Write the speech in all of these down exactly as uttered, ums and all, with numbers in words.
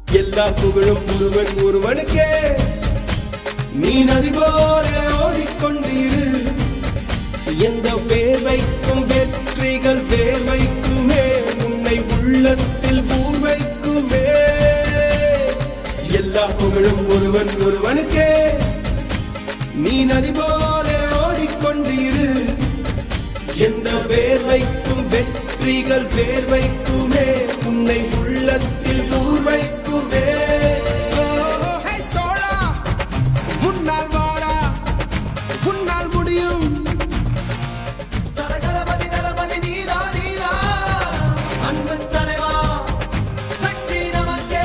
எல்லா புகழும் ஒருவன் ஒருவனுக்கே நீ நதி போல ஓடிக்கொண்டிரு எந்த வேர்வைக்கும் வெற்றிகள் வேர்வைக்குமே உன்னை உள்ளத்தில் பூர்வைக்குமே எல்லா புகழும் ஒருவன் ஒருவனுக்கே நீ நதி போல ஓடிக்கொண்டிரு எந்த வேர்வைக்கும் வெற்றிகள் வேர்வைக்குமே உன்னை உள்ளத்தில் பூர்வைக்குமே முன்னால் வாடா முன்னால் முடியும் தலகலபதி தலபதி நீதா நீதா அன்பு தலைவா வெற்றி நமக்கே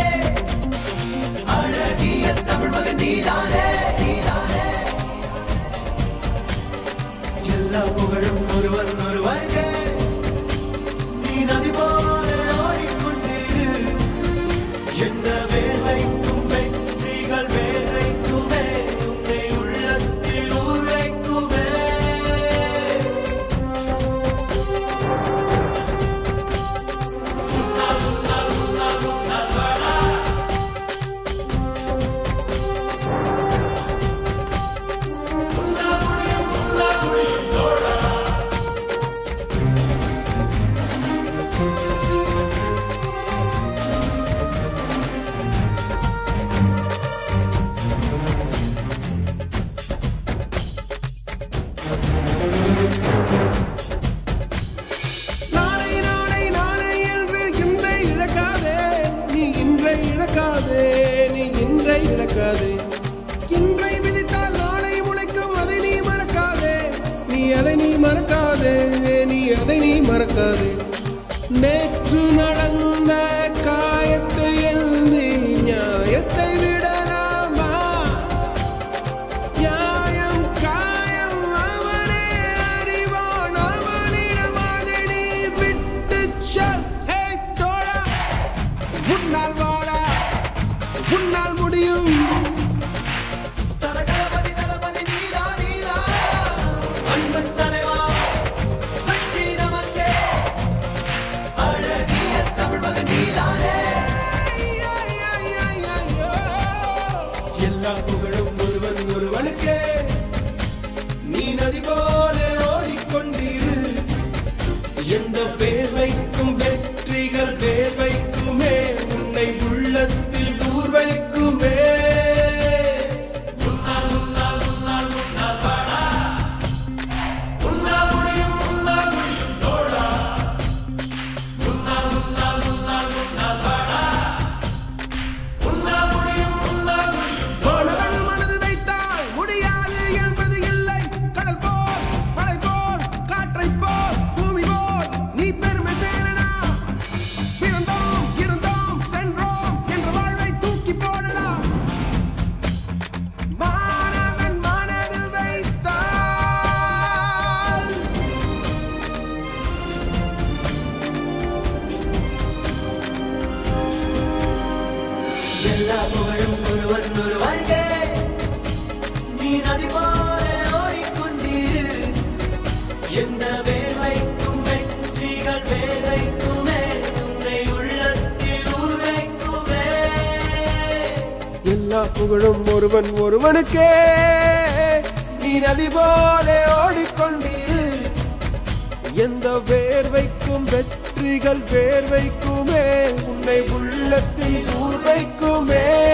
அழகிய தமிழ் மகன் நீதானே நீதானே எல்லா புகழும் ஒருவன் ஒருவனுக்கே நீ நதி போல ஓடிக்கொண்டிரு எந்த வேர்வைக்கும் வெற்றிகள் வேர்வைக்குமே உன்னை உள்ளத்தில் ஊர்வைக்குமே முன்னால் முன்னால் முன்னால் முன்னால் வாடா முன்னால் முடியும் முன்னால் முடியும் தோழா நாளை நாளை நாளை என்று இன்றை இழக்காதே நீ இன்றை இழக்காதே நீ இன்றை இழக்காதே இன்றை விதித்தால் நாளை முளைக்கும் அதை நீ மறக்காதே நீ அதை நீ மறக்காதே நீ அதை நீ மறக்காதே நேற்று நடந்த காயத்தை எழுதி நியாயத்தை விடலாமா நியாயம் காயம் அவனே அறிவான் அவனிடம் அதை நீ விட்டு செல் ஹே தோழா முன்னால் வாடா முன்னால் முடியும் தலகலபதி தலபதி நீதா நீதா அன்பு தலைவா வெற்றி நமக்கே அழகிய தமிழ் மகன் நீதானே எல்லா புகழும் ஒருவன் ஒருவனுக்கே நீ நதி போல ஓடிக்கொண்டிரு எந்த வேர்வைக்கும் வெற்றிகள் வேர்வைக்குமே உன்னை உள்ளத்தில் ஊர்வைக்குமே முன்னால் முன்னால் முன்னால் முன்னால் வாடா முன்னால் முடியும் முன்னால் முடியும் தோழா முன்னால் முன்னால் முன்னால் முன்னால் வாடா முன்னால் முடியும் முன்னால் முடியும் போனவன் மனது வைத்தால் முடியாது என்பது இல்லை கடல் போல் மலை போல் காற்றை போல் பூமி போல் நீ பெருமை சேரடா பிறந்தோம் இருந்தோம் சென்றோம் என்ற வாழ்வை தூக்கி போடடா மாணவன் மனது வைத்தால் எல்லா புகழும் ஒருவன் ஒருவனுக்கே நீ நதி போல ஓடிக்கொண்டிரு எந்த வேர்வைக்கும் வெற்றிகள் வேர்வைக்குமே உன்னை உள்ளத்தில் ஊர்வைக்குமே எல்லா புகழும் ஒருவன் ஒருவனுக்கே நீ நதி போல ஓடிக்கொண்டிரு எந்த வேர்வைக்கும் வெற்றிகள் வேர்வைக்குமே உன்னை உள்ளத்தில் ஊர்வைக்குமே